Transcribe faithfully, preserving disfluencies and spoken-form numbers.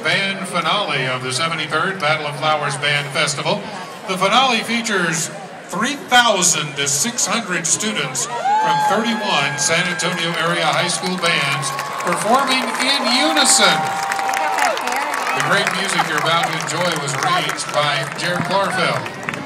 band finale of the seventy-third Battle of Flowers Band Festival. The finale features three thousand to six hundred students from thirty-one San Antonio area high school bands performing in unison. The great music you're about to enjoy was arranged by Jared Clarfeld.